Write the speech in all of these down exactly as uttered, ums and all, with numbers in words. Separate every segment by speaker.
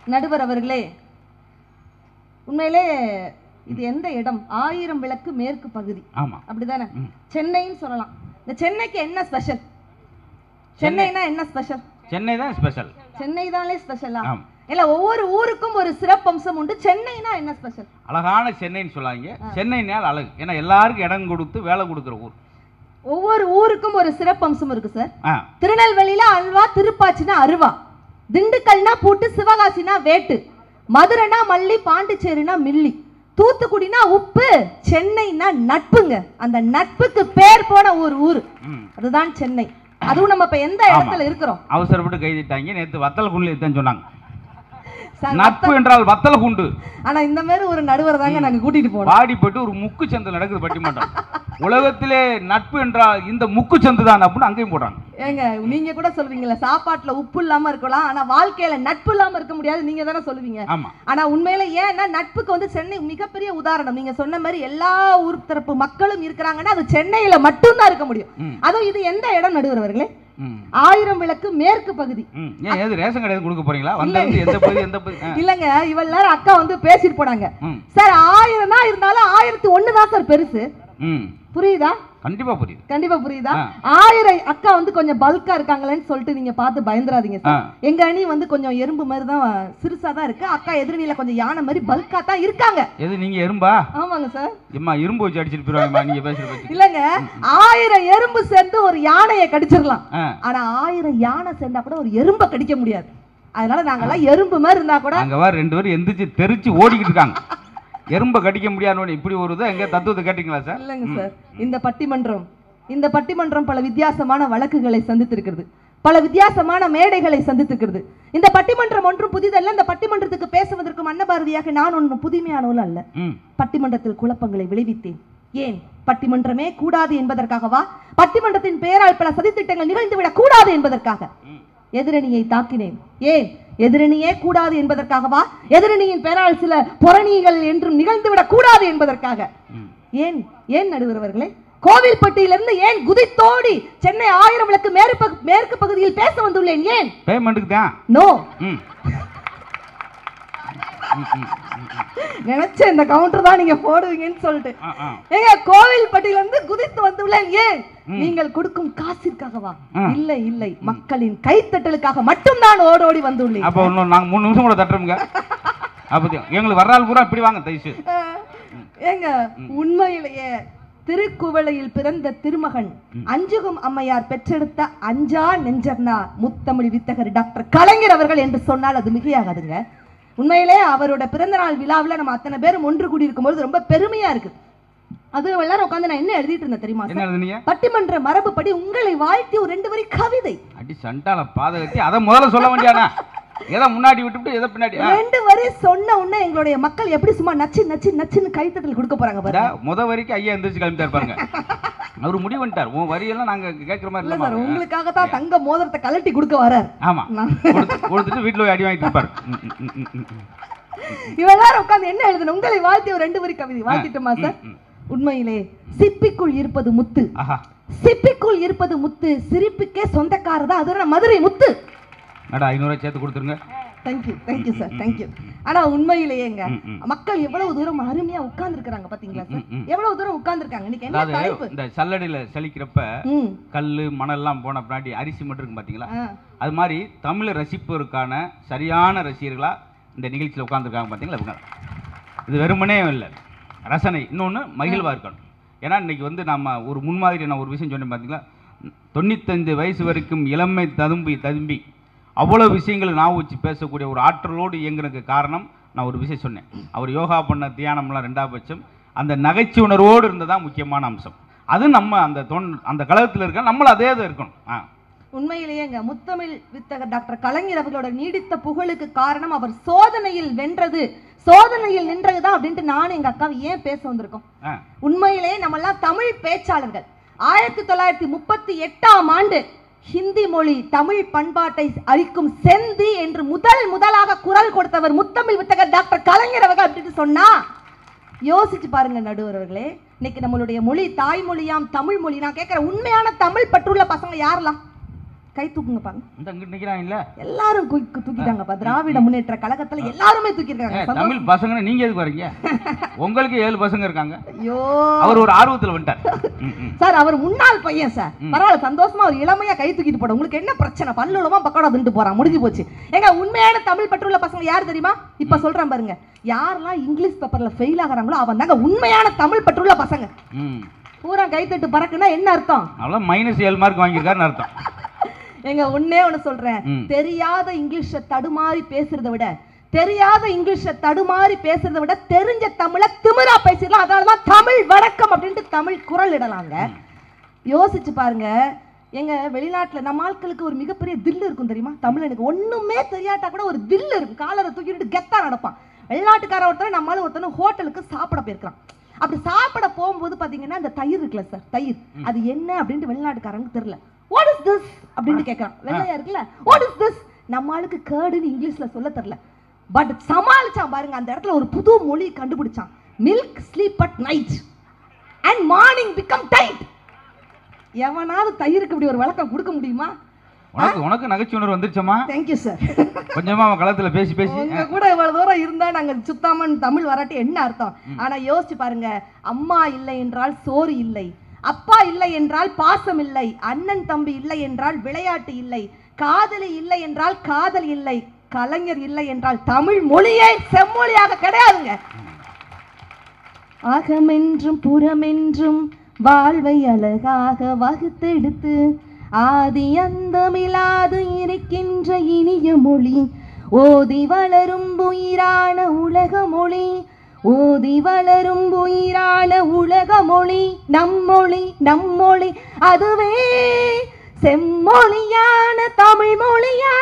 Speaker 1: நடுவர் அவர்களே, உண்மையிலே இது எந்த இடம்? ஆயிரம் விளக்கு மேற்கு பகுதி. ஆமா, அப்படிதானே? சென்னைன்னு சொல்லலாம். இந்த சென்னைக்கு என்ன ஸ்பெஷல்? சென்னைனா என்ன ஸ்பெஷல்?
Speaker 2: சென்னை தான் ஸ்பெஷல்.
Speaker 1: சென்னை தானே ஸ்பெஷலா? இல்ல, ஒவ்வொரு ஊருக்கும் ஒரு சிறப்பம்சம் உண்டு. சென்னைனா என்ன ஸ்பெஷல்?
Speaker 2: அழகான சென்னைன்னு சொல்லாங்க. சென்னைனால அழகு. ஏன்னா எல்லாருக்கும் இடம் கொடுத்து வேலை கொடுக்குற ஊர்.
Speaker 1: ஒவ்வொரு ஊருக்கும் ஒரு சிறப்பம்சம் இருக்கு சார். திருநெல்வேலியில அல்வா, திருப்பாச்சினா அருவா, திண்டுக்கல்னா பூட்டு, சிவகாசினா வேட்டு, மதுரைனா மல்லி, பாண்டிச்சேரினா மில்லி, தூத்துக்குடினா உப்பு, சென்னைனா நட்புங்க. அந்த நட்புக்கு பேர் போன ஒரு ஊர், அதுதான் சென்னை. அதுவும் நம்ம இப்ப எந்த இடத்துல இருக்கிறோம்?
Speaker 2: அவசரப்பட்டு கைதிட்டாங்க. நேத்து வத்தல் குண்டு தான் சொன்னாங்க. நட்பு என்றால் வத்தல் குண்டு.
Speaker 1: ஆனா இந்த மாதிரி ஒரு நடுவர் தாங்க நாங்க கூட்டிட்டு போறோம்.
Speaker 2: பாடி போட்டு ஒரு முக்கு சந்து நடக்குது பட்டிமன்றம். உலகத்திலே நட்பு என்றால் இந்த முக்கு சந்து தான் அப்படின்னு அங்கேயும் போடுறாங்க.
Speaker 1: ஏங்க, நீங்க கூட சொல்வீங்கல்ல, சாப்பாட்டுல உப்பு இல்லாம இருக்கலாம், ஆனா வாழ்க்கையில நட்பு இல்லாம இருக்க முடியாது, நீங்க தானே சொல்லுவீங்க. ஆனா உண்மையில ஏன்னா நட்புக்கு வந்து சென்னை மிகப்பெரிய உதாரணம். நீங்க சொன்ன மாதிரி எல்லா ஊர் தரப்பு மக்களும் இருக்கிறாங்கன்னா அது சென்னையில மட்டும்தான் இருக்க முடியும். அதுவும் இது எந்த இடம் நடுவர் அவர்களே? ஆயிரம் விளக்கு மேற்கு பகுதி.
Speaker 2: ரேஷன் கடையில கொடுக்க போறீங்களா? வந்தது எந்த பகுதி எந்த பகுதி?
Speaker 1: இல்லங்க, இவள் நேரம் அக்கா வந்து பேசிட்டு போனாங்க. சார் ஆயிரம் தான் இருந்தாலும் ஆயிரத்தி ஒண்ணு தான் சார் பெருசு. புரியுதா?
Speaker 2: கண்டிப்பா புரியுது.
Speaker 1: கண்டிப்பா புரியுதா? ஆயிரம் அக்கா வந்து கொஞ்சம் பல்கா இருக்காங்களேன்னு சொல்லிட்டு நீங்க பார்த்து பயந்துராதீங்க சார். எங்க அணி வந்து கொஞ்சம் எறும்பு மாதிரி தான், சிறுசா தான் இருக்கு. அக்கா எதிரணியில கொஞ்சம் யானை மாதிரி பல்கா தான் இருக்காங்க.
Speaker 2: எது நீங்க எறும்பா?
Speaker 1: ஆமாங்க சார்.
Speaker 2: எம்மா எறும்பு வச்சு அடிச்சிட்டு போயிருவாங்கம்மா நீங்க பேசுறது.
Speaker 1: இல்லங்க, ஆயிரம் எறும்பு சேர்ந்து ஒரு யானையை கடிச்சிடலாம். ஆனா ஆயிரம் யானை சேர்ந்தா கூட ஒரு எறும்பை கடிக்க முடியாது. அதனால நாங்கெல்லாம் எறும்பு மாதிரி இருந்தா கூட
Speaker 2: அங்க வர ரெண்டு பேரும் எந்திரிச்சு தெரிச்சு ஓடிக்கிட்டு இருக்காங்க. எறும்ப கடிக்க முடியாது. இப்படி ஒரு எங்க தத்துவத்தை கேட்டீங்களா சார்?
Speaker 1: இல்லங்க சார், இந்த பட்டிமன்றம் இந்த பட்டிமன்றம் பல வித்தியாசமான வழக்குகளை சந்தித்திருக்கிறது, பல வித்தியாசமான மேடைகளை சந்தித்திருக்கிறது. இந்த பட்டிமன்றம் ஒன்றும் புதிதல்ல. இந்த பட்டிமன்றத்துக்கு பேசுவதற்கும் அன்னபாரதியாக நான் ஒன்றும் புதுமையானவள் அல்ல. பட்டிமன்றத்தில் குழப்பங்களை விளைவித்தேன். ஏன்? பட்டிமன்றமே கூடாது என்பதற்காகவா? பட்டிமன்றத்தின் பெயரால் பல சதித்திட்டங்கள் நிகழ்ந்துவிடக் கூடாது என்பதற்காக எதிரணியை தாக்கினேன். ஏன்? எதிரணியே கூடாது என்பதற்காகவா? எதிரணியின் பெயரால் சில புறணிகள் என்றும் நிகழ்ந்துவிடக் கூடாது என்பதற்காக. ஏன் ஏன் நடுவர் அவர்களே? கோவில்பட்டியிலிருந்து ஏன் குதித்தோடி சென்னை ஆயிரம் விளக்கு மேற்கு பகுதியில் பேச வந்துள்ளேன். ஏன்? பேமெண்ட்டுக்கு தான். நோ, நினைச்ச இந்த கவுண்டர் தான் நீங்க போடுவீங்கன்னு சொல்லிட்டு ஏங்க கோவில்பட்டியில இருந்து குதித்து வந்துள்ளேன். ஏன்? நீங்கள் கொடுக்கும் காசிற்காகவா? இல்லை இல்லை, மக்களின் கைத்தட்டலுக்காக மட்டும் தான் ஓடோடி வந்துள்ளேன்.
Speaker 2: அப்ப நாங்க மூணு நிமிஷம் கூட தட்டுறோம்ங்க. அப்ப எங்களுக்கு வர்றால் பூரா இப்படி வாங்க தயவுசு.
Speaker 1: ஏங்க, உண்மையிலேயே திருக்குவளையில் பிறந்த திருமகன் அஞ்சுகம் அம்மையார் பெற்றெடுத்த அஞ்சா நெஞ்சர்னார் முத்தமிழ் வித்தகர் டாக்டர் கலைஞர் அவர்கள் என்று சொன்னால் அது மிகையாகாதுங்க. உண்மையிலே அவரோட பிறந்த நாள் விழாவில் நம்ம அத்தனை பேரும் ஒன்று கூடி இருக்கும்போது ரொம்ப பெருமையா இருக்கு. அது எல்லாரும் உட்காந்து நான் என்ன எழுதிட்டு இருந்தேன் தெரியுமா? பட்டிமன்ற மரபுப்படி உங்களை வாழ்த்தி ஒரு ரெண்டு வரி கவிதை. அடி சண்டால பாதகத்தி, அத முதல்ல சொல்ல வேண்டியானா? எதை முன்னாடி விட்டுட்டு எதை பின்னாடி? ரெண்டு வரி சொன்ன உடனே எங்களுடைய மக்கள் எப்படி சும்மா நச்சு நச்சு நச்சுன்னு கைத்தட்டல் கொடுக்க போறாங்க பாருங்க. முத வரைக்கும் ஐயா எந்திரிச்சு கிளம்பிட்டாரு பாருங்க. அவரு முடிவு பண்ணிட்டார். உன் வரியெல்லாம் நாங்க கேட்கிற மாதிரி இல்ல சார், உங்களுக்காக தான் தங்க மோதிரத்தை கலட்டி கொடுக்க வரார். ஆமா, கொடுத்துட்டு வீட்டுல போய் அடி வாங்கிட்டு இருப்பாரு. இவெல்லாரும் உட்காந்து என்ன எழுதணும்? உங்களை வாழ்த்தி ஒரு ரெண்டு வரி கவிதை வாழ்த்திட்டோமா சார்? உண்மையிலே சிப்பிக்குள் இருப்பது முத்து, சிப்பிக்குள் இருப்பது முத்து, சிரிப்புக்கே சொந்தக்காரதா அது மதுரை முத்து. நடா ஐநூறு சேர்த்து கொடுத்துருங்க. Thank you thank you sir, thank you. ஆனா உண்மையிலேயேங்க மக்கள் எவ்வளவு தூரம் அருமையா உட்கார்ந்து இருக்காங்க பாத்தீங்களா சார்? எவ்வளவு தூரம் உட்கார்ந்து இருக்காங்க. இன்னைக்கு என்ன தலைப்பு? இந்த சல்லடையில சலிக்கிறப்ப கல்லு மணல் எல்லாம் போன பின்னாடி அரிசி மட்டும் இருக்கு பாத்தீங்களா? அது மாதிரி தமிழை ரசிப்பதற்கான சரியான ரசிகர்களா இந்த நிகழ்ச்சியில் உட்கார்ந்துருக்காங்க பாத்தீங்களா? இது வெறுமனே இல்லை, ரசனை. இன்னொன்று மகிழ்வா இருக்கணும். ஏன்னா இன்னைக்கு வந்து நம்ம ஒரு முன்மாதிரி நான் ஒரு விஷயம் சொன்னேன் பார்த்தீங்களா? தொண்ணூத்தஞ்சு வயசு வரைக்கும் இளமை ததும்பி ததும்பி அவ்வளோ விஷயங்களை நான் வச்சு பேசக்கூடிய ஒரு ஆற்றலோடு இயங்குறதுக்கு காரணம் நான் ஒரு விஷயம் சொன்னேன். அவர் யோகா பண்ண தியானம்லாம் ரெண்டாவது பட்சம், அந்த நகைச்சுணர்வோடு இருந்ததான் முக்கியமான அம்சம். அது நம்ம அந்த தொன் அந்த கழகத்தில் இருக்க நம்மளும் அதே தான் இருக்கணும். ஆ உண்மையிலேயேங்க முத்தமிழ் வித்தகர் டாக்டர் கலைஞர் அவர்களோட நீடித்த புகழுக்கு காரணம் அவர் சோதனையில் வென்றது, சோதனையில் நின்றதுதான் அப்படின்ட்டு நானும் எங்க அக்காவை ஏன் பேச வந்திருக்கோம். உண்மையிலேயே நம்ம எல்லாம் தமிழ் பேச்சாளர்கள். ஆயிரத்தி தொள்ளாயிரத்தி முப்பத்தி எட்டாம் ஆண்டு ஹிந்தி மொழி தமிழ் பண்பாட்டை அழிக்கும் செந்தி என்று முதல் முதலாக குரல் கொடுத்தவர் முத்தமிழ் வித்தகர் டாக்டர் கலைஞர் அவர்கள் அப்படின்னு சொன்னா யோசிச்சு பாருங்க நடுவர் அவர்களே. இன்னைக்கு நம்மளுடைய மொழி தாய்மொழியாம் தமிழ் மொழி. நான் கேட்கிற உண்மையான தமிழ் பற்றுள்ள பசங்க யாரெல்லாம்? கை தூக்குங்க பாருங்க.
Speaker 2: இந்த அங்க நிக்கிறாங்க இல்ல
Speaker 1: எல்லாரும் தூக்கிட்டாங்கப்பா. திராவிட முன்னேற்ற கழகத்துல எல்லாருமே தூக்கிட்டாங்க.
Speaker 2: தமிழ் பசங்க நீங்க எதுக்கு வரீங்க? உங்களுக்கு ஏழு பசங்க இருக்காங்க.
Speaker 1: ஐயோ
Speaker 2: அவர் ஒரு ஆர்வத்துல வந்துட்டார்
Speaker 1: சார். அவர் முன்னாள் பையன் சார். பரவாயில்ல, சந்தோஷமா ஒரு இளமையா கை தூக்கிட்டு போட. உங்களுக்கு என்ன பிரச்சனை? பல்லுலமா பக்கோடா திண்டு போறான், முடிஞ்சு போச்சு. ஏங்க உண்மையான தமிழ் பற்றுள்ள பசங்க யார் தெரியுமா? இப்ப சொல்றேன் பாருங்க. யாரெல்லாம் இங்கிலீஷ் பேப்பர்ல ஃபெயில் ஆகுறாங்களோ அவன் தாங்க உண்மையான தமிழ் பற்றுள்ள பசங்க. பூரா கைத்தட்டு பறக்குன்னா என்ன அர்த்தம்? அவ்வளவு மைனஸ் ஏழு மார்க் வாங்கியிருக்காருன்னு அர்த்தம். எங்க ஒன்னே ஒண்ணு சொல்றேன். தெரியாத இங்கிலீஷ தடுமாறி பேசுறதை விட தெரியாத இங்கிலீஷ தடுமாறி பேசுறதை விட தெரிஞ்ச தமிழ திமிரா பேசிடலாம். அதனாலதான் தமிழ் வணக்கம் அப்படின்ட்டு தமிழ் குரல் இடலாங்க. யோசிச்சு பாருங்க. எங்க வெளிநாட்டுல நம்ம ஆட்களுக்கு ஒரு மிகப்பெரிய தில்லு இருக்கும் தெரியுமா? தமிழனுக்கு ஒண்ணுமே தெரியாட்டா கூட ஒரு தில்லு இருக்கும். காலரை தூக்கிட்டு கெத்தா நடப்பான். வெளிநாட்டுக்கார ஒருத்தர் நம்மளால ஒருத்தர் ஹோட்டலுக்கு சாப்பிட போயிருக்கான். அப்படி சாப்பிட போகும்போது பாத்தீங்கன்னா அந்த தயிர் இருக்குல்ல சார், தயிர் அது என்ன அப்படின்ட்டு வெளிநாட்டுக்காரங்க தெரியல. வாட் இஸ் திஸ் அப்படின்னு கேட்கறான். வெள்ளையா இருக்குல்ல, வாட் இஸ் திஸ்? நம்ம ஆளுக்கு கேர்டுன்னு இங்கிலீஷ்ல சொல்ல தெரியல. பட் சமாளிச்சான் பாருங்க. அந்த இடத்துல ஒரு புது மொழி கண்டுபிடிச்சான். Milk sleep at night and morning become tight. எவனாவது தயிருக்கு இப்படி ஒரு விளக்கம் கொடுக்க முடியுமா?
Speaker 2: உனக்கு உனக்கு நகைச்சுவை உணர்வு வந்துருச்சமா?
Speaker 1: Thank you sir.
Speaker 2: கொஞ்சமா களத்துல பேசி பேசி
Speaker 1: உங்க கூட இவ்வளவு தூரம் இருந்தா நாங்க சுத்தாமன் தமிழ் வராட்டி என்ன அர்த்தம்? ஆனா யோசிச்சு பாருங்க. அம்மா இல்லை என்றால் சோறு இல்லை, அப்பா இல்லை என்றால் பாசம் இல்லை, அண்ணன் தம்பி இல்லை என்றால் விளையாட்டு இல்லை, காதலி இல்லை என்றால் காதல் இல்லை, கலைஞர் இல்லை என்றால் தமிழ் மொழியே செம்மொழியாக கிடையாதுங்க. அகமென்றும் புறமென்றும் வாழ்வை அழகாக வகுத்தெடுத்து ஆதி அந்தமில்லாது இருக்கின்ற இனிய மொழி, ஓதி வளரும் உயிரான உலக மொழி, ஓதி வளரும் உயிரான உலக மொழி, நம்மொழி நம்மொழி, அதுவே செம்மொழியான தமிழ் மொழியா.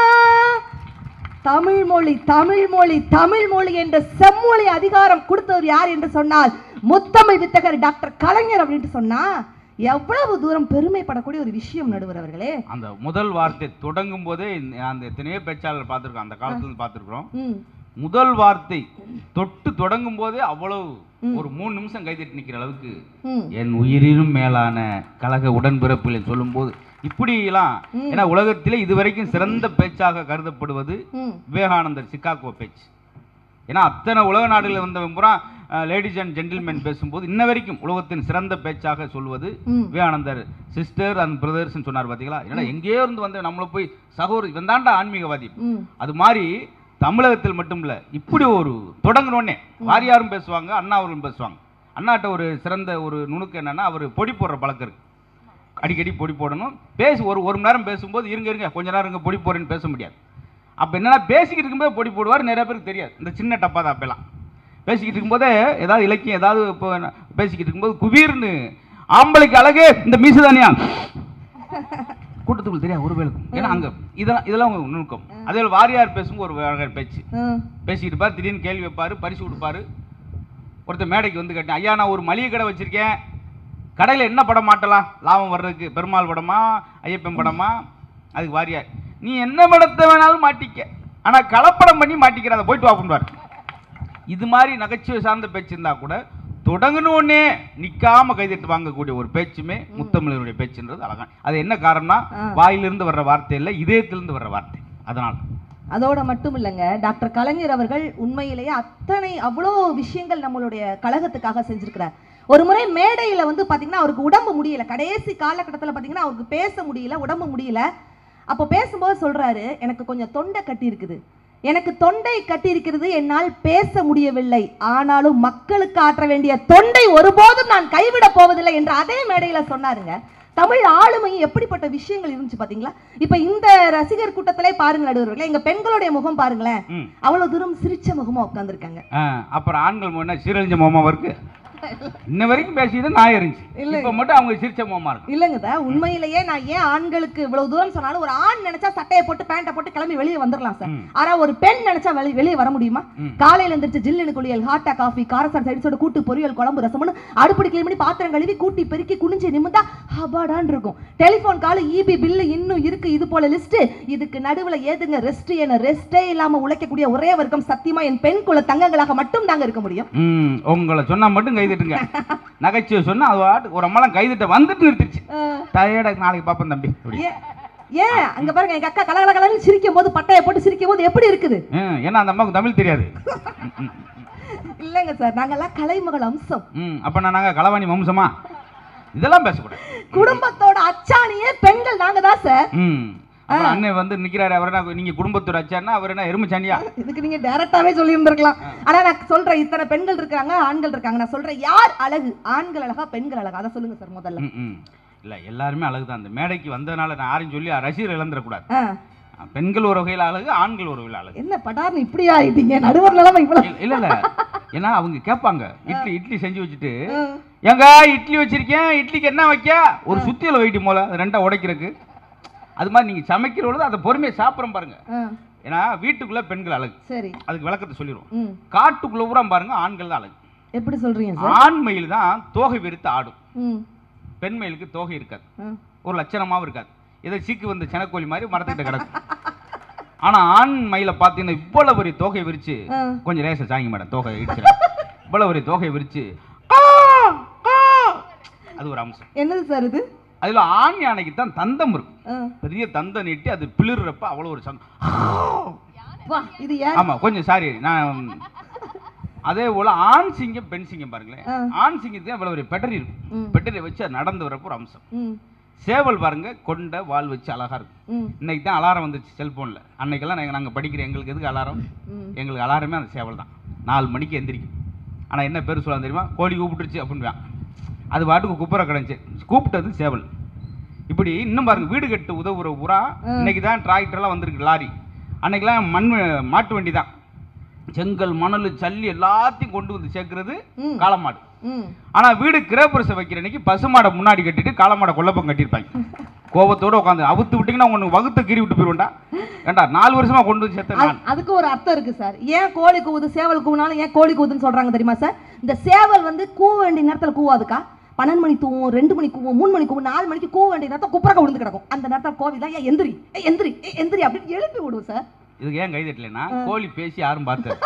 Speaker 1: தமிழ் மொழி தமிழ் மொழி தமிழ் மொழி என்ற செம்மொழி அதிகாரம் கொடுத்தவர் யார் என்று சொன்னால் முத்தமிழ் வித்தகர் டாக்டர் கலைஞர் அப்படின்ட்டு சொன்னா எவ்வளவு தூரம் பெருமைப்படக்கூடிய ஒரு விஷயம் நடுவர் அவர்களே.
Speaker 2: அந்த முதல் வார்த்தை தொடங்கும் போதே அந்த எத்தனையோ பேச்சாளர் பார்த்திருக்கோம், அந்த காலத்துல பார்த்திருக்கிறோம். முதல் வார்த்தை தொட்டு தொடங்கும் போதே அவ்வளவு ஒரு மூணு நிமிஷம் கைதட்டி நிக்கிற அளவுக்கு என் உயிரினும் மேலான கழக உடன்பிறப்புகள் சொல்லும் போது இப்படி எல்லாம். ஏன்னா உலகத்திலே இதுவரைக்கும் சிறந்த பேச்சாக கருதப்படுவது விவேகானந்தர் சிகாகோ பேச்சு. ஏன்னா அத்தனை உலக நாடுகளில் வந்தவன் பூரா லேடிஸ் அண்ட் ஜென்டில்மேன் பேசும்போது இன்ன வரைக்கும் உலகத்தின் சிறந்த பேச்சாக சொல்வது விவேகானந்தர் சிஸ்டர் அண்ட் பிரதர்ஸ் சொன்னார். பாத்தீங்களா? ஏன்னா எங்கேயோ இருந்து வந்து நம்மள போய் சகோதரி வந்தாண்டா ஆன்மீகவாதி. அது மாதிரி தமிழகத்தில் மட்டும் இல்ல, இப்படி ஒரு தொடங்கினோடனே வாரியாரும் பேசுவாங்க, அண்ணா அவர்களும் பேசுவாங்க. அண்ணாட்ட ஒரு சிறந்த ஒரு நுணுக்கு என்னன்னா, அவர் பொடி போடுற பழக்கம் இருக்கு. அடிக்கடி பொடி போடணும். பேசி ஒரு ஒரு மணி நேரம் பேசும்போது இருங்க இருங்க கொஞ்ச நேரம் இங்க பொடி போடுறேன்னு பேச முடியாது. அப்ப என்னன்னா பேசிக்கிட்டு இருக்கும்போது பொடி போடுவார். நிறைய பேருக்கு தெரியாது, இந்த சின்ன டப்பா தான் அப்பெல்லாம். பேசிக்கிட்டு இருக்கும்போதே ஏதாவது இலக்கியம் ஏதாவது இப்போ பேசிக்கிட்டு இருக்கும்போது குபீர்னு ஆம்பளைக்கு அழகு இந்த மீசுதானியா கூட்டத்துக்குள்ள தெரியாது ஒரு வேலுக்கும். ஏன்னா அங்க இதெல்லாம் இதெல்லாம் உங்க நுணுக்கம். அதே வாரியார் பேசும்போது ஒரு வாரியார் பேச்சு பேசிக்கிட்டு இருப்பார். திடீர்னு கேள்வி வைப்பாரு, பரிசு கொடுப்பாரு. ஒருத்தர் மேடைக்கு வந்து கேட்டேன், ஐயா நான் ஒரு மளிகை கடை வச்சிருக்கேன், கடையில் என்ன படம் மாட்டலாம் லாபம் வர்றதுக்கு? பெருமாள் படமா ஐயப்பன் படமா? அதுக்கு வாரியார், நீ என்ன படத்தை வேணாலும் மாட்டிக்க, ஆனா கலப்படம் பண்ணி மாட்டிக்கிற, அதை போயிட்டு வா பண்ணுவார். இது மாதிரி நகைச்சுவை சார்ந்த பேச்சு இருந்தா கூட தொடங்கணுன்னே நிக்காம கைதட்டு வாங்கக்கூடிய ஒரு பேச்சுமே முத்தமிழருடைய பேச்சுன்றது அழகான. அது என்ன காரணம்னா வாயிலிருந்து வர்ற வார்த்தை இல்லை, இதயத்திலிருந்து வர்ற வார்த்தை. அதனால
Speaker 1: அதோட மட்டும் இல்லைங்க, டாக்டர் கலைஞர் அவர்கள் உண்மையிலேயே அத்தனை அவ்வளோ விஷயங்கள் நம்மளுடைய கழகத்துக்காக செஞ்சிருக்கிறார். ஒரு முறை மேடையில வந்து பாத்தீங்கன்னா அவருக்கு உடம்பு முடியல, கடைசி காலகட்டத்தில் பாத்தீங்கன்னா அவருக்கு பேச முடியல, உடம்பு முடியல. அப்போ பேசும்போது சொல்றாரு, எனக்கு கொஞ்சம் தொண்டை கட்டி இருக்குது, எனக்கு தொண்டை கட்டி இருக்கிறது, என்னால் பேச முடியவில்லை, ஆனாலும் மக்களுக்கு ஆற்ற வேண்டிய தொண்டை ஒருபோதும் நான் கைவிட போவதில்லை என்று அதே மேடையில சொன்னாருங்க. தமிழ் ஆளுமை எப்படிப்பட்ட விஷயங்கள் இருந்துச்சு பாத்தீங்களா? இப்ப இந்த ரசிகர் கூட்டத்திலே பாருங்க நடுவர்களே, எங்க பெண்களுடைய முகம் பாருங்களேன், அவ்வளவு தூரம் சிரிச்ச முகமா உட்கார்ந்துருக்காங்க.
Speaker 2: அப்புறம் ஆண்கள் முகம் சீரழிஞ்ச முகமா இருக்கு. இன்ன வரைக்கும் பேசிட்டு நான் இருந்துச்சு, இப்ப மட்டும் அவங்க சிரிச்ச முகமா இருக்கு.
Speaker 1: இல்லங்க, உண்மையிலேயே நான் ஏன் ஆண்களுக்கு இவ்வளவு தூரம் சொன்னாலும், ஒரு ஆண் நினைச்சா சட்டையை போட்டு பேண்ட போட்டு கிளம்பி வெளியே வந்துடலாம் சார். ஆனா ஒரு பெண் நினைச்சா வெளியே வர முடியுமா? காலையில எந்திரிச்சு ஜில்லுன்னு குளியல், ஹாட்டா காஃபி, காரசார் சைட்ஸோட கூட்டு பொரியல் குழம்பு ரசம்னு அடுப்படி கிளம்பி பண்ணி பாத்திரம் கழுவி கூட்டி பெருக்கி குனிஞ்சு நிமிந்தா ஹபாடான் இருக்கும். டெலிபோன் கால், இபி பில்லு இன்னும் இருக்கு, இது போல லிஸ்ட். இதுக்கு நடுவுல ஏதுங்க ரெஸ்ட்? என ரெஸ்டே இல்லாம உழைக்கக்கூடிய ஒரே வர்க்கம் சத்தியமா என் பெண் குல தங்கங்களாக மட்டும் தாங்க இருக்க முடியும்.
Speaker 2: உங்களை சொன்னா மட்டும் கைதட்டுங்க, நகைச்சுவை சொன்னா அது ஒரு அம்மாலாம் கைதட்ட வந்துட்டு நிறுத்திடுச்சு. டயர்டா நாளைக்கு பாப்பேன் தம்பி.
Speaker 1: ஏன் அங்க பாருங்க எங்க அக்கா கலகல கலன்னு சிரிக்கும் போது பட்டைய போட்டு சிரிக்கும் போது எப்படி இருக்குது?
Speaker 2: ஏன்னா அந்த அம்மாவுக்கு தமிழ் தெரியாது.
Speaker 1: இல்லங்க சார், நாங்கெல்லாம் கலைமகள் அம்சம்.
Speaker 2: ம் அப்ப நாங்க களவாணி வம்சமா? இதெல்லாம் பேசக்கூடாது.
Speaker 1: குடும்பத்தோட அச்சாணியே பெண்கள் நாங்க தான் சார்.
Speaker 2: ம் அப்புறம் அண்ணன் வந்து நிக்கிறாரு, அவரனா நீங்க குடும்பத்தோட அச்சானா அவர் என்ன எருமைச்சாண்டியா?
Speaker 1: இதுக்கு நீங்க டைரக்டாவே சொல்லி இருந்திருக்கலாம். ஆனா நான் சொல்றேன், இத்தனை பெண்கள் இருக்காங்க, ஆண்கள் இருக்காங்க. நான் சொல்றேன், யார் அழகு? ஆண்கள் அழகா பெண்கள் அழகா? அதை சொல்லுங்க சார் முதல்ல.
Speaker 2: இல்ல எல்லாருமே அழகுதான். அந்த மேடைக்கு வந்ததுனால நான் யாரையும் சொல்லி ரசிகர் இழந்துடக்கூடாது. பெண்கள் ஒரு வகையில் அழகு, ஆண்கள் ஒரு வகையில் அழகு.
Speaker 1: என்ன படார்னு இப்படி ஆயிட்டீங்க? நடுவர் நிலைமை இவ்வளவு
Speaker 2: இல்ல இல்ல. ஏன்னா அவங்க கேட்பாங்க, இட்லி இட்லி செஞ்சு வச்சுட்டு எங்க இட்லி வச்சிருக்கேன், இட்லிக்கு என்ன வைக்க? ஒரு சுத்தியில வைட்டி போல ரெண்டா உடைக்கிறதுக்கு. அது மாதிரி நீங்க சமைக்கிற பொழுது அதை பொறுமையை சாப்பிட்றோம் பாருங்க. ஏன்னா வீட்டுக்குள்ள பெண்கள் அழகு. சரி, அதுக்கு விளக்கத்தை சொல்லிடுவோம். காட்டுக்குள்ள பூரா பாருங்க ஆண்கள் தான் அழகு. எப்படி சொல்றீங்க? ஆண் மயில் தான் தோகை விரித்து ஆடும், பெண் மயிலுக்கு தோகை இருக்காது, ஒரு லட்சணமாவும் இருக்காது. இதை சீக்கு வந்து செனக்கோழி மாதிரி மரத்துக்கிட்ட கிடக்கும். ஆனா ஆண் மயில பாத்தீங்கன்னா இவ்வளவு ஒரு தோகை விரிச்சு, கொஞ்சம் ரேச சாங்க மேடம் தோகை இடிச்சிட, இவ்வளவு ஒரு தோகை விரிச்சு அது ஒரு அம்சம். என்னது சார் இது? அதுல ஆண் யானைக்கு தான் தந்தம் இருக்கும், பெரிய தந்தம் நீட்டி அது பிளிர்றப்ப அவ்வளவு ஒரு சந்தம். ஆமா கொஞ்சம் சாரி நான். அதே போல ஆண் சிங்கம் பெண் சிங்கம் பாருங்களேன். ஆண் சிங்கத்துக்கு அவ்வளவு ஒரு பெட்டரி இருக்கும், பெட்டரி வச்சு நடந்து வரப்போ ஒரு அம்சம். சேவல் பாருங்க கொண்ட வால் வச்சு அழகா இருக்கும். இன்னைக்கு தான் அலாரம் வந்துச்சு செல்போன்ல. அன்னைக்கெல்லாம் நாங்க நாங்க படிக்கிறோம், எங்களுக்கு எதுக்கு அலாரம்? எங்களுக்கு அலாரமே அந்த சேவல் தான். நாலு மணிக்கு எந்திரிக்கும். ஆனா என்ன பேர் சொல்லலாம் தெரியுமா? கோழி கூப்பிட்டுருச்சு அப்படின்னு. அது பாட்டுக்கு குப்புற கிடந்துச்சு, கூப்பிட்டது சேவல். இப்படி இன்னும் பாருங்க, வீடு கட்டு உதவுற பூரா இன்னைக்கு தான் டிராக்டர்லாம் வந்திருக்கு, லாரி. அன்னைக்கெல்லாம் மண் மாட்டு வண்டி தான். செங்கல் மணல் சல்லி எல்லாத்தையும் கொண்டு வந்து சேர்க்கிறது காளமாடு. ஆனா வீடு கிரகப்பிரச வைக்கிற அன்னைக்கு பசுமாடை முன்னாடி கட்டிட்டு காளமாடை கொல்லப்பம் கட்டியிருப்பாங்க. கோபத்தோட உட்காந்து அவுத்து விட்டீங்கன்னா உனக்கு வகுத்த கீறி விட்டு போயிருவேண்டா. ஏண்டா நாலு வருஷமா கொண்டு வந்து சேர்த்தேன். அதுக்கு ஒரு அர்த்தம் இருக்கு சார். ஏன் கோழி கூவுது சேவல் கூவுனாலும் ஏன் கோழி கூவுதுன்னு சொல்றாங்க தெரியுமா சார்? இந்த சேவல் வந்து கூவ வேண்டிய நேரத்துல கூவாதுக்கா. பன்னெண்டு மணி கூவும், ரெண்டு மணி கூவும், மூணு மணி கூவும், நாலு மணிக்கு கூவ வேண்டிய நேரத்தை குப்புறக்க விழுந்து கிடக்கும். அந்த நேரத்தில் கோழி தான் ஏன் எந்திரி எந்திரி எந்திரி அப்படின்னு எழுப்பி விடுவோம் சார். இதுக்கு ஏன் கை தட்டலைன்னா கோழி பேசி யாரும் பார்த்தாரு.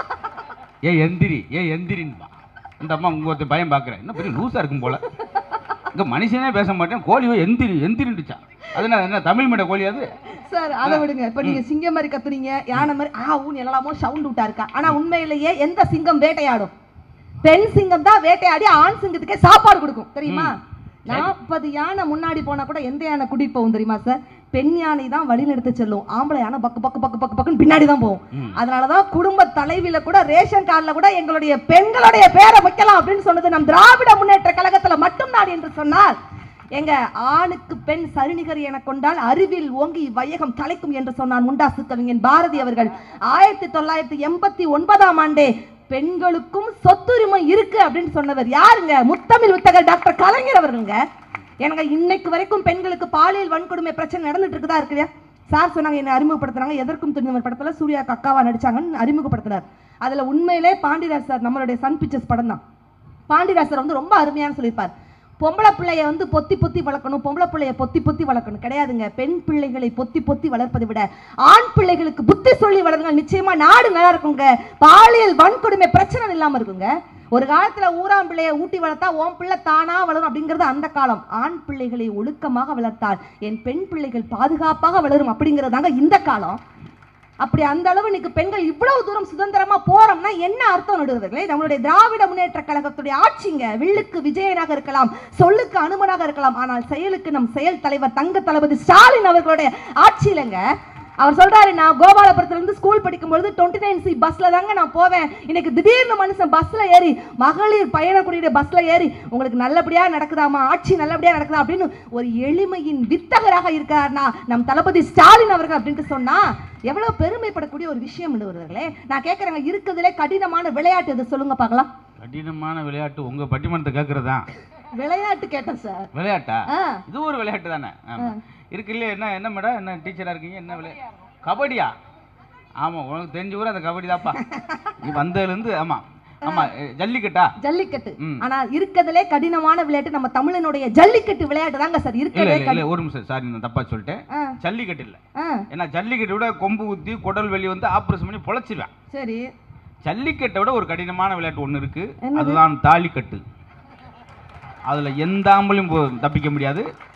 Speaker 2: ஏ எந்திரி ஏ எந்திரின்னு இந்த அம்மா உங்க ஒருத்தர் பயம் பார்க்குறேன், என்ன பெரிய லூஸா இருக்கும் போல. இங்க மனுஷனே பேச மாட்டேன், கோழியோ எந்திரி எந்திரின்னுச்சா. அது என்ன தமிழ்மீட கோழி அது சார்? அதை விடுங்க. இப்ப நீங்க சிங்கம் மாதிரி கத்துறீங்க, யானை மாதிரி ஆ ஊன்னு எல்லாமோ சவுண்ட் விட்டா இருக்கா. ஆனா உண்மையிலேயே எந்த சிங்கம் வேட்டையாடும்? பெண் சிங்கம் தான் வேட்டையாடி ஆண் சிங்கத்துக்கே சாப்பாடு கொடுக்கும் தெரியுமா? நாற்பது யானை முன்னாடி போனா கூட எந்த யானை கூட்டிட்டு போகும் தெரியுமா சார்? பெண் யானை தான் வழி நடத்தி செல்லும், ஆம்பளை யானை பக்கு பக்கு பக்கு பக்கு பக்குன்னு பின்னாடி தான் போகும். அதனாலதான் குடும்ப தலைவில கூட ரேஷன் கார்டுல கூட எங்களுடைய பெண்களுடைய பேரை வைக்கலாம் அப்படின்னு சொன்னது நம் திராவிட முன்னேற்ற கழகத்துல மட்டும்தான் என்று சொன்னால், எங்க ஆணுக்கு பெண் சரிநிகர் என கொண்டால் அறிவில் ஓங்கி வையகம் தலைக்கும் என்று சொன்னான் முண்டாசு கவிஞன் பாரதி அவர்கள். ஆயிரத்தி தொள்ளாயிரத்தி எண்பத்தி ஒன்பதாம் ஆண்டே பெண்களுக்கும் சொத்துரிமை இருக்கு அப்படின்னு சொன்னவர் யாருங்க? முத்தமிழ் வித்தகர் டாக்டர் கலைஞர் அவர்களுங்க. எனக்கு இன்னைக்கு வரைக்கும் பெண்களுக்கு பாலியல் வன்கொடுமை பிரச்சனை நடந்துட்டு இருக்குதா இருக்கு. சார் சொன்னாங்க என்ன அறிமுகப்படுத்துறாங்க, எதற்கும் துணிந்தவர் படத்துல சூர்யாக்கு அக்காவா நடிச்சாங்கன்னு அறிமுகப்படுத்தினார். அதுல உண்மையிலே பாண்டியராஜ் சார் நம்மளுடைய சன் பிக்சர்ஸ் படம் தான். பாண்டியராஜ் சார் வந்து ரொம்ப அருமையான சொல்லியிருப்பார். பொம்பளை பிள்ளைய வந்து பொத்தி பொத்தி வளர்க்கணும், பொம்பளை பிள்ளைய பொத்தி பொத்தி வளர்க்கணும் கிடையாதுங்க. பெண் பிள்ளைகளை பொத்தி பொத்தி வளர்ப்பதை விட ஆண் பிள்ளைகளுக்கு புத்தி சொல்லி வளருங்க, நிச்சயமா நாடு நல்லா இருக்குங்க. பாலியல் வன்கொடுமை பிரச்சனை இல்லாம இருக்குங்க. ஒரு காலத்துல ஊராம் பிள்ளைய ஊட்டி வளர்த்தா ஓம் பிள்ளை தானா வளரும் அப்படிங்கிறது அந்த காலம். ஆண் பிள்ளைகளை ஒழுக்கமாக வளர்த்தால் என் பெண் பிள்ளைகள் பாதுகாப்பாக வளரும் அப்படிங்கிறதாங்க இந்த காலம். அப்படி அந்த அளவு இன்னைக்கு பெண்கள் இவ்வளவு தூரம் சுதந்திரமா போறோம்னா என்ன அர்த்தம் நடுவர்களே? நம்மளுடைய திராவிட முன்னேற்ற கழகத்துடைய ஆட்சிங்க. வில்லுக்கு விஜயனாக இருக்கலாம், சொல்லுக்கு அனுமனாக இருக்கலாம், ஆனால் செயலுக்கு நம் செயல் தலைவர் தங்க தளபதி ஸ்டாலின் அவர்களுடைய ஆட்சியிலங்க. அவர் சொல்றாரு, நான் கோபாலபுரத்துல இருந்து ஸ்கூல் படிக்கும்போது டுவெண்ட்டி நைன் சி பஸ்ல தாங்க நான் போவேன். இன்னைக்கு திடீர்னு மனுஷன் பஸ்ல ஏறி மகளிர் பயணக்கூடிய பஸ்ல ஏறி உங்களுக்கு நல்லபடியா நடக்குதாமா, ஆட்சி நல்லபடியா நடக்குதா அப்படின்னு ஒரு எளிமையின் வித்தகராக இருக்காருன்னா நம் தளபதி ஸ்டாலின் அவர்கள் அப்படின்னு சொன்னா எவ்வளவு பெருமைப்படக்கூடிய ஒரு விஷயம் வருவர்களே. நான் கேட்கறேங்க, இருக்குதுல கடினமான விளையாட்டு எது சொல்லுங்க பார்க்கலாம். கடினமான விளையாட்டு உங்க பட்டிமன்றத்தை கேட்கறதா?
Speaker 1: விளையாட்டு கேட்டேன் சார்.
Speaker 2: விளையாட்டா? இது ஒரு விளையாட்டு தானே இருக்கு இல்லையா? என்ன என்ன மேடம், என்ன டீச்சரா இருக்கீங்க, என்ன விளையாட்டு? கபடியா? ஆமா, உனக்கு தெரிஞ்ச கூட அந்த கபடி தான்ப்பா நீ வந்ததுல இருந்து. ஆமா ஆமா, ஜல்லிக்கட்டா? ஜல்லிக்கட்டு. ஆனா இருக்கிறதுலே கடினமான விளையாட்டு நம்ம தமிழனுடைய ஜல்லிக்கட்டு விளையாட்டு தாங்க சார். இருக்கிறதுலே ஒரு நிமிஷம் சாரி, நான் தப்பா சொல்லிட்டேன். ஜல்லிக்கட்டு இல்ல. ஏன்னா ஜல்லிக்கட்டை விட கொம்பு ஊத்தி குடல் வெளி வந்து ஆபரேஷன் பண்ணி பொழைச்சிருவேன். சரி, ஜல்லிக்கட்டை விட ஒரு கடினமான விளையாட்டு ஒண்ணு இருக்கு, அதுதான் தாலிக்கட்டு. அதுல எந்த ஆம்பளையும் தப்பிக்க முடியாது,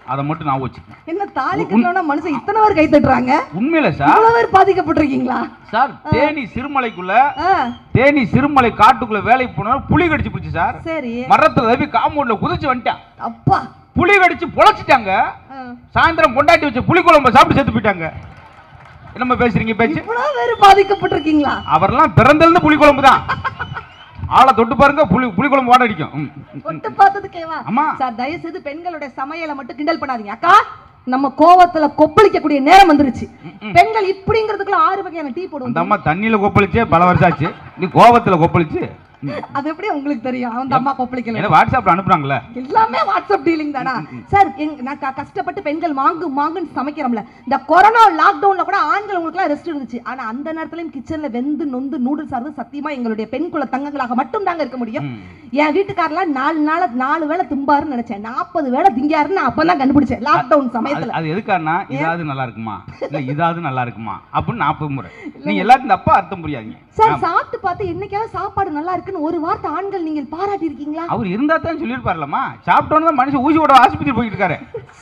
Speaker 2: அதை மட்டும் நான் வச்சு.
Speaker 1: என்ன தாலி கட்டலனா மனுஷன் இத்தனை பேர் கை தட்டுறாங்க?
Speaker 2: உண்மையில சார்
Speaker 1: இவ்வளவு பேர் பாதிக்கப்பட்டிருக்கீங்களா
Speaker 2: சார்? தேனி சிறுமலைக்குள்ள தேனி சிறுமலை காட்டுக்குள்ள வேலைக்கு போனா புலி கடிச்சு போச்சு சார். சரி. மரத்துல தப்பி காம்பவுண்ட்ல குதிச்சு வந்துட்டான். அப்பா புலி கடிச்சு பொழைச்சிட்டாங்க. சாயந்தரம் பொண்டாட்டி வச்ச புளி குழம்பு சாப்பிட்டு செத்து போயிட்டாங்க. என்ன பேசுறீங்க பேச்சு? இவ்வளவு பேர் பாதிக்கப்பட்டிருக்கீங்களா? அவரெல்லாம் பிறந்தது புளி குழம்பு தான். ஆளை தொட்டு பாருங்க புளி புளி குழம்பு வாட அடிக்கும்.
Speaker 1: தொட்டு பார்த்ததுக்கேவா? சார் தயவு செய்து பெண்களுடைய சமையலை மட்டும் கிண்டல் பண்ணாதீங்க. அக்கா நம்ம கோவத்துல கொப்பளிக்க கூடிய நேரம் வந்துருச்சு. பெண்கள் இப்படிங்கிறதுக்குள்ள ஆறு வகையான டீ போடுவோம். அந்த அம்மா தண்ணியில கொப்பளிச்சே பல வருஷம் ஆச்சு. நீ கோவத்துல கொப்பளிச்சு அது எப்படி உங்களுக்கு தெரியும்? அந்த அம்மா கொப்பளிக்கல. வாட்ஸ்அப்ல அனுப்புறாங்கல்ல. எல்லாமே வாட்ஸ்அப் டீலிங் தானா சார்? நான் கஷ்டப்பட்டு பெண்கள் மாங்கு மாங்குன்னு சமைக்கிறோம்ல. இந்த கொரோனா லாக்டவுன்ல கூட ஆண்கள் உங்களுக்கு ரெஸ்ட் இருந்துச்சு. ஆனா அந்த நேரத்துலயும் கிச்சன்ல வெந்து நொந்து நூடுல்ஸ் ஆறது சத்தியமா எங்களுடைய பெண் குல தங்கங்களாக மட்டும் தாங்க இருக்க முடியும். என் வீட்டுக்காரெல்லாம் நாலு நாள் நாலு வேளை தும்பாருன்னு நினைச்சேன். நாற்பது வேளை திங்காருன்னு நான் அப்பதான் கண்டுபிடிச்சேன் லாக்டவுன் சமயத்துல. அது எதுக்கானா இதாவது நல்லா இருக்குமா இல்ல இதாவது நல்லா இருக்குமா அப்படின்னு நாற்பது முறை நீங்க எல்லாத்தையும் தப்பா அர்த்தம் புரியாதீங்க சார். சாப்பிட்டு பார்த்து என்னைக்காவது சாப்பாடு நல்லா இருக்கு ஒரு வார்த்தை ஆண்கள் நீங்கள் பாராட்டி இருக்கீங்களா? அவர் இருந்தா தான் சொல்லிருப்பார்லமா. சாப்பிட்டோன்னு தான் மனுஷன் ஊசி போட ஆஸ்பத்திரி போயிட்டு இருக்காரு.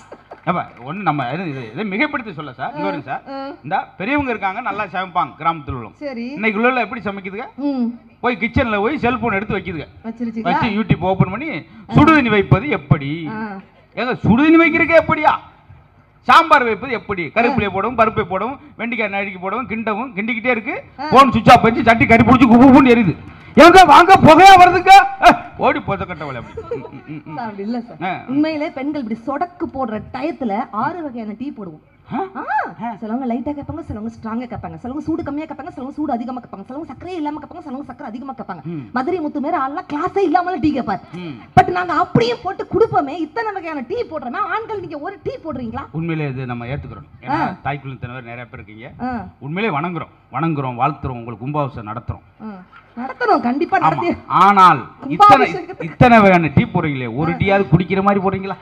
Speaker 1: ஒண்ணு நம்ம இதை மிகைப்படுத்தி சொல்ல சார். இங்க வருங்க சார். இந்த பெரியவங்க இருக்காங்க நல்லா சமைப்பாங்க கிராமத்துல உள்ள. சரி. இன்னைக்கு உள்ள எப்படி சமைக்குதுங்க? போய் கிச்சன்ல போய் செல்போன் எடுத்து வைக்குதுங்க. வச்சு யூடியூப் ஓபன் பண்ணி சுடுதண்ணி வைப்பது எப்படி? ஏங்க சுடுதண்ணி வைக்கிறதுக்கே எப்படியா? சாம்பார் வைப்பது எப்படி? கருப்பிலை போடவும் பருப்பை போடவும் வெண்டிக்காய் நறுக்கி போடவும் கிண்டவும் கிண்டிக்கிட்டே இருக்கு. போன் சுவிட்ச் ஆஃப் வச்சு சட்டி கறி பிடிச்சி குப்புன்னு எரியுது. எங்க வாங்க புகையா வருதுங்க ஓடி போத கட்டவளை. அப்படி இல்ல சார். உண்மையிலே பெண்கள் இப்படி சொடக்கு போடுற டயத்துல ஆறு வகையான டீ போடுவோம். சிலவங்க லைட்டா கேட்பாங்க, சிலவங்க ஸ்ட்ராங்கா கேட்பாங்க, சிலவங்க சூடு கம்மியா கேட்பாங்க, சிலவங்க சூடு அதிகமா கேட்பாங்க, சிலவங்க சக்கரை இல்லாம கேட்பாங்க, சிலவங்க சக்கரை அதிகமா கேட்பாங்க. மதுரை முத்து மேல ஆள்லாம் கிளாஸே இல்லாம டீ கேட்பாரு. பட் நாங்க அப்படியே போட்டு குடுப்போமே. இத்தனை வகையான டீ போடுறோமே, ஆண்கள் நீங்க ஒரு டீ போடுறீங்களா? உண்மையிலே இது நம்ம ஏத்துக்கிறோம். ஏன்னா தாய்க்குள்ள இத்தனை பேர் நிறைய பேர் இருக்கீங்க. உண்மையிலே வணங்குறோம் வணங்குறோம் வாழ்த்துறோம். உங்களுக்கு கும்பாபிஷேகம் நடத்துறோம் நடத்துறோம் கண்டிப்பா நடத்தி. ஆனால் இத்தனை இத்தனை வகையான டீ போடுறீங்களே, ஒரு டீயாவது குடிக்கிற மாதிரி போடுறீங்களா?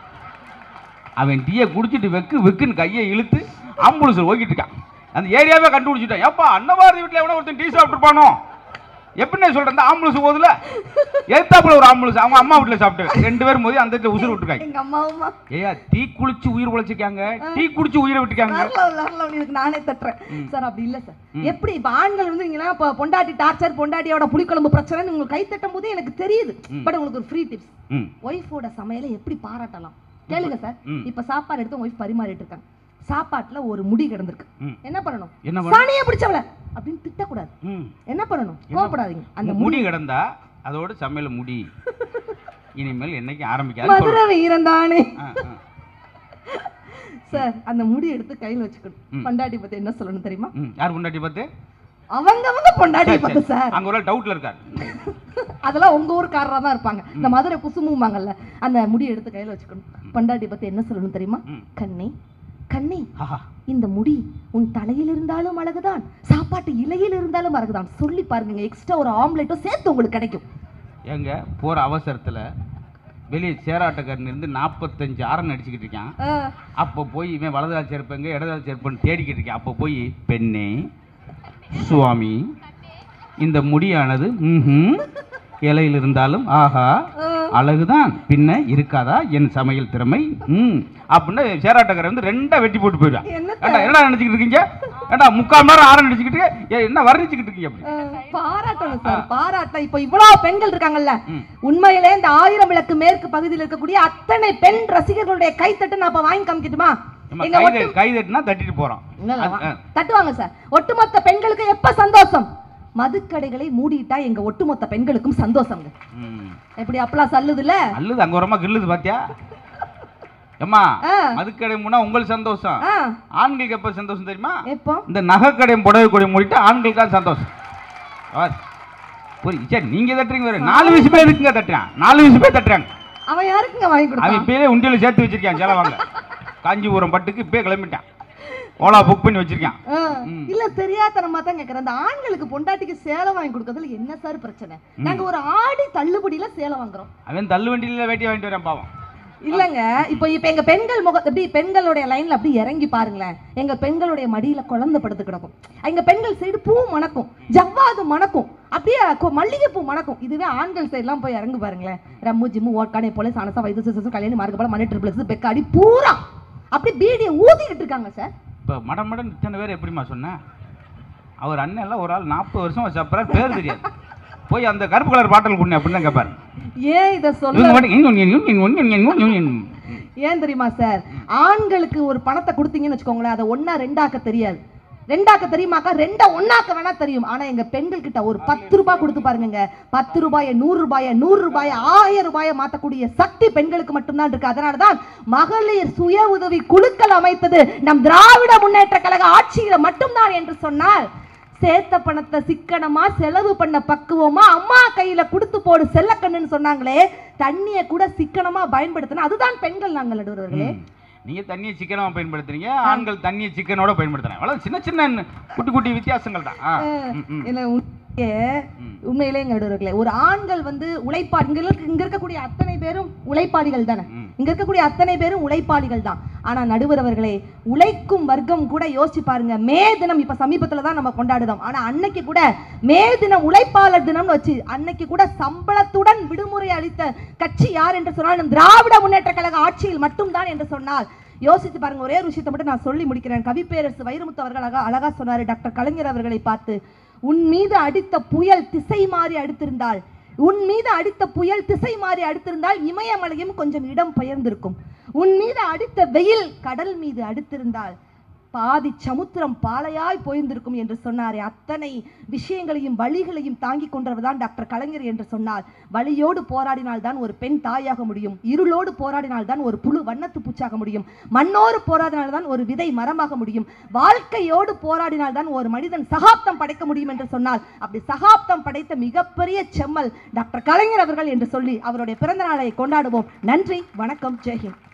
Speaker 1: அவன் டீயை குடிச்சிட்டு வெக்கு வெக்குன்னு கையை இழுத்து ஆம்புலன்ஸ் ஓகிட்டு இருக்கான். அந்த ஏரியாவே கண்டுபிடிச்சிட்டான். ஏப்பா அன்னபாரதி வீட்டில் எவனோ ஒருத்தன் டீ சாப்பிட்டுருப்பானோ எப்படின்னு சொல்றேன். ஆம்புலன்ஸ் போதுல எத்தாப்புல ஒரு ஆம்புலன்ஸ் அவங்க அம்மா வீட்டில் சாப்பிட்டு ரெண்டு பேரும் போது அந்த இடத்துல உசுறு விட்டுருக்காங்க. ஏயா டீ குளிச்சு உயிர் உழைச்சிருக்காங்க, டீ குடிச்சு உயிரை விட்டுருக்காங்க. நானே தட்டுறேன் சார். அப்படி இல்ல சார். எப்படி இப்ப ஆண்கள் வந்து நீங்க பொண்டாட்டி டார்ச்சர் பொண்டாட்டியோட புளிக்குழம்பு பிரச்சனை உங்களுக்கு கை தட்டும் போது எனக்கு தெரியுது. பட் உங்களுக்கு ஒரு ஃப்ரீ டிப்ஸ். ஒய்ஃபோட சமையலை எப்படி பாராட்டலாம் கேளுங்க சார். இப்ப சாப்பாடு எடுத்து ஒய்ஃப் பரிமாறிட்டு இருக்காங்க. சாப்பாட்டுல ஒரு முடி கிடந்திருக்கு. என்ன பண்ணணும்? சாணியை பிடிச்சவள அப்படின்னு திட்டக்கூடாது. என்ன பண்ணணும்? கோவப்படாதீங்க. அந்த முடி கிடந்தா அதோட சமையல முடி இனிமேல் என்னைக்கு ஆரம்பிக்காது. மதுரை வீரன் தானே சார். அந்த முடி எடுத்து கையில் வச்சுக்கணும். பொண்டாட்டி பத்தி என்ன சொல்லணும் தெரியுமா? யார் பொண்டாட்டி பத்தி? அவங்க அவங்க பொண்டாட்டி பத்தி சார். அங்க ஒரு டவுட்ல இருக்காரு. அதெல்லாம் உங்க ஊருக்காரரா தான் இருப்பாங்க. இந்த மதுரை குசுமும்பாங்கல்ல, அந்த முடி எடுத்து கையில வச்சுக்கணும். பொண்டாட்டி பத்தி என்ன சொல்லணும் தெரியுமா? கண்ணே கண்ணே இந்த முடி உன் தலையில் இருந்தாலும் அழகுதான், சாப்பாட்டு இலையில் இருந்தாலும் அழகுதான். சொல்லி பாருங்க. எக்ஸ்ட்ரா ஒரு ஆம்லெட்டும் சேர்த்து உங்களுக்கு கிடைக்கும். எங்க போற அவசரத்துல வெளியே சேராட்டக்காரன் இருந்து நாற்பத்தஞ்சு ஆரம் அடிச்சுக்கிட்டு இருக்கான். அப்போ போய் இவன் வலதால் சேர்ப்பங்க இடதால் சேர்ப்பன்னு தேடிக்கிட்டு இருக்கேன். அப்போ போய் பெண்ணே சுவாமி இந்த முடியானது இலையில் இருந்தாலும் ஆஹா அழகுதான், பின்ன இருக்காதா என் சமையல் திறமை அப்படின்னு சேராட்டக்கார வந்து ரெண்டா வெட்டி போட்டு போயிடுவான். என்ன நினைச்சுக்கிட்டு இருக்கீங்க? ஏண்டா முக்கால் நேரம் ஆரம் நினைச்சுக்கிட்டு என்ன வர்ணிச்சுக்கிட்டு இருக்கீங்க? அப்படி பாராட்டணும் சார். பாராட்ட இப்ப இவ்வளவு பெண்கள் இருக்காங்கல்ல, உண்மையிலே இந்த ஆயிரம் விளக்கு மேற்கு பகுதியில் இருக்கக்கூடிய அத்தனை பெண் ரசிகர்களுடைய கைத்தட்டு நான் இப்ப வாங்கி காமிக்கட்டுமா? கைதட்டுனா தட்டிட்டு போறோம். தட்டுவாங்க சார். ஒட்டுமொத்த பெண்களுக்கு எப்ப சந்தோஷம்? மதுக்கடைகளை மூடிட்டா எங்க ஒட்டுமொத்த பெண்களுக்கும் சந்தோஷம். எப்படி அப்பளா சல்லுதுல அல்லது அங்க வரமா கில்லுது பாத்தியா? அம்மா மதுக்கடை மூணா உங்களுக்கு சந்தோஷம். ஆண்களுக்கு எப்ப சந்தோஷம் தெரியுமா? எப்போ இந்த நகைக்கடை புடவை கொடை மூடிட்டு ஆண்களுக்கு தான் சந்தோஷம். சரி நீங்க தட்டுறீங்க வேற நாலு வயசு பேர் இருக்குங்க தட்டுறான். நாலு வயசு பேர் தட்டுறாங்க. அவன் யாருக்குங்க வாங்கி கொடுத்தான்? அவன் இப்பயே உண்டியல சேர்த்து வச்சிருக்கான் செலவாங்க. காஞ்சிபுரம் பட்டுக்கு இப்பயே கிளம்பிட்டான். ஓலா புக் பண்ணி வச்சிருக்கான். இல்ல தெரியாதனமா தான் கேக்குறேன். அந்த ஆண்களுக்கு பொண்டாட்டிக்கு சேலை வாங்கி கொடுக்கறதுல என்ன சார் பிரச்சனை? நாங்க ஒரு ஆடி தள்ளுபடியில சேலை வாங்குறோம். அவன் தள்ளு வண்டியில வேட்டி வாங்கிட்டு வரேன் பாவம். இல்லங்க இப்போ இப்ப எங்க பெண்கள் முக எப்படி பெண்களுடைய லைன்ல அப்படி இறங்கி பாருங்களேன். எங்க பெண்களுடைய மடியில குழந்தை படுத்து கிடக்கும். எங்க பெண்கள் சைடு பூ மணக்கும், ஜவ்வாது மணக்கும். அப்படியே மல்லிகைப்பூ மணக்கும். இதுவே ஆண்கள் சைட்லாம் போய் இறங்கு பாருங்களேன், ரம்மு ஜிம்மு ஓட்கானே போல சானசா வைத்து சிசு கல்யாணி மார்க்கு போல மணி ட்ரிபிள்ஸ் பெக்காடி பூரா அப்படி பீடியை ஊதிக்கிட்டு இருக்காங்க சார்.
Speaker 2: இப்போ மடம் மடம் இத்தனை பேர் எப்படிமா சொன்னேன்? அவர் அண்ணன் எல்லாம் ஒரு ஆள் நாற்பது வருஷம் வச்சப்பற பேர் தெரியாது, போய் அந்த கருப்பு கலர் பாட்டல் கொடுங்க அப்படின்னு தான் கேட்பாரு.
Speaker 1: ஏன் இதை சொல்ல ஏன் தெரியுமா சார்? ஆண்களுக்கு ஒரு பணத்தை கொடுத்தீங்கன்னு வச்சுக்கோங்களேன், அதை ஒன்னா ரெண்டாக்க தெரியாது. ரெண்டாக்க தெரியுமாக்கா? ரெண்டா ஒன்னாக்க வேணா தெரியும். ஆனா எங்க பெண்கள் கிட்ட ஒரு பத்து ரூபாய் கொடுத்து பாருங்க, பத்து ரூபாய நூறு ரூபாய நூறு ரூபாய ஆயிரம் ரூபாய மாத்தக்கூடிய சக்தி பெண்களுக்கு மட்டும்தான் இருக்கு. அதனாலதான் மகளிர் சுய உதவி குழுக்கள் அமைத்தது நம் திராவிட முன்னேற்ற கழக ஆட்சியில மட்டும்தான் என்று சொன்னால், சேர்த்த பணத்தை சிக்கனமா செலவு பண்ண பக்குவமா அம்மா கையில கொடுத்து போடு செல்லக்கண்ணுன்னு சொன்னாங்களே, தண்ணியை கூட சிக்கனமா பயன்படுத்தினா அதுதான் பெண்கள். நாங்கள் நடுவர்களே,
Speaker 2: நீங்க தண்ணியை சிக்கனமா பயன்படுத்துறீங்க, ஆண்கள் தண்ணியை சிக்கனோட பயன்படுத்துறாங்க. அவ்வளவு சின்ன சின்ன குட்டி குட்டி வித்தியாசங்கள் தான்.
Speaker 1: உண்மையிலே நடுவர்களே, ஒரு ஆண்கள் வந்து உழைப்பாளி, இங்க இருக்கக்கூடிய அத்தனை பேரும் உழைப்பாளிகள் தானே, இங்க இருக்கக்கூடிய அத்தனை பேரும் உழைப்பாளிகள் தான். ஆனா நடுவர் அவர்களே, உழைக்கும் வர்க்கம் கூட யோசிச்சு பாருங்க, மே தினம் இப்ப சமீபத்துல தான் நம்ம கொண்டாடுறோம், ஆனா அன்னைக்கு கூட மே தினம் உழைப்பாளர் தினம்னு வச்சு அன்னைக்கு கூட சம்பளத்துடன் விடுமுறை அளித்த கட்சி யார் என்று சொன்னால் திராவிட முன்னேற்ற கழக ஆட்சியில் மட்டும்தான் என்று சொன்னால் யோசித்து பாருங்க. ஒரே ஒரு விஷயத்தை மட்டும் நான் சொல்லி முடிக்கிறேன். கவிப்பேரரசு வைரமுத்து அவர்கள் அழகா அழகா சொன்னாரு டாக்டர் கலைஞர் அவர்களை பார்த்து, உன் மீது அடித்த புயல் திசை மாறி அடித்திருந்தால் உன் மீது அடித்த புயல் திசை மாறி அடித்திருந்தால் இமயமலையும் கொஞ்சம் இடம் பெயர்ந்திருக்கும். உன் மீது அடித்த வெயில் கடல் மீது அடித்திருந்தால் பாதி சமுத்திரம் பாலையாய் போயிருந்திருக்கும் என்று சொன்னாரே. அத்தனை விஷயங்களையும் வழிகளையும் தாங்கி கொண்டவர்தான் டாக்டர் கலைஞர் என்று சொன்னால், வலியோடு போராடினால் தான் ஒரு பெண் தாயாக முடியும், இருளோடு போராடினால் தான் ஒரு புழு வண்ணத்து பூச்சாக முடியும், மண்ணோடு போராடினால் தான் ஒரு விதை மரமாக முடியும், வாழ்க்கையோடு போராடினால் தான் ஒரு மனிதன் சகாப்தம் படைக்க முடியும் என்று சொன்னால், அப்படி சகாப்தம் படைத்த மிகப்பெரிய செம்மல் டாக்டர் கலைஞர் அவர்கள் என்று சொல்லி அவருடைய பிறந்த நாளை கொண்டாடுவோம். நன்றி, வணக்கம், ஜெய்ஹிந்த்.